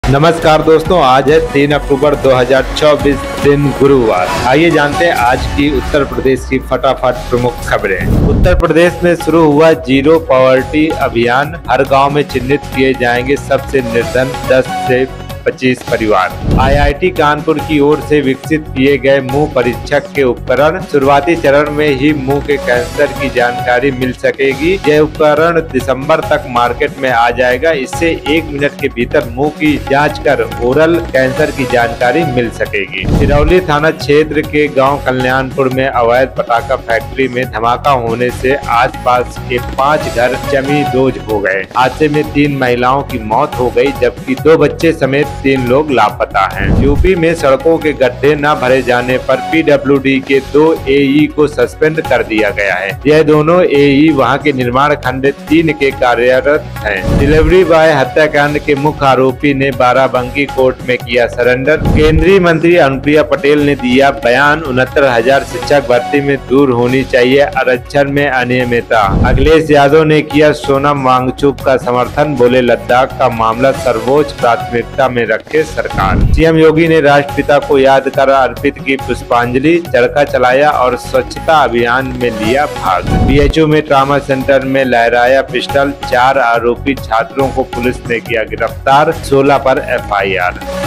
नमस्कार दोस्तों, आज है 3 अक्टूबर 2024 दिन गुरुवार। आइए जानते हैं आज की उत्तर प्रदेश की फटाफट प्रमुख खबरें। उत्तर प्रदेश में शुरू हुआ जीरो पॉवर्टी अभियान, हर गांव में चिन्हित किए जाएंगे सबसे निर्धन 10 से 25 परिवार। आईआईटी कानपुर की ओर से विकसित किए गए मुंह परीक्षक के उपकरण, शुरुआती चरण में ही मुंह के कैंसर की जानकारी मिल सकेगी। यह उपकरण दिसंबर तक मार्केट में आ जाएगा। इससे 1 मिनट के भीतर मुंह की जांच कर ओरल कैंसर की जानकारी मिल सकेगी। सिरौली थाना क्षेत्र के गांव कल्याणपुर में अवैध पटाखा फैक्ट्री में धमाका होने से आसपास के 5 घर जमींदोज हो गए। हादसे में 3 महिलाओं की मौत हो गई, जबकि 2 बच्चे समेत 3 लोग लापता हैं। यूपी में सड़कों के गड्ढे न भरे जाने पर पीडब्ल्यूडी के 2 एई को सस्पेंड कर दिया गया है। यह दोनों एई वहां के निर्माण खंड 3 के कार्यरत हैं। डिलीवरी बॉय हत्याकांड के मुख्य आरोपी ने बाराबंकी कोर्ट में किया सरेंडर। केंद्रीय मंत्री अनुप्रिया पटेल ने दिया बयान, 69,000 शिक्षक भर्ती में दूर होनी चाहिए आरक्षण में अनियमितता। अखिलेश यादव ने किया सोनम वांगचुक का समर्थन, बोले लद्दाख का मामला सर्वोच्च प्राथमिकता में रखे सरकार। सीएम योगी ने राष्ट्रपिता को याद कर अर्पित की पुष्पांजलि, चरखा चलाया और स्वच्छता अभियान में लिया भाग। बीएचयू में ट्रॉमा सेंटर में लहराया पिस्टल, 4 आरोपी छात्रों को पुलिस ने किया गिरफ्तार, 16 पर एफआईआर।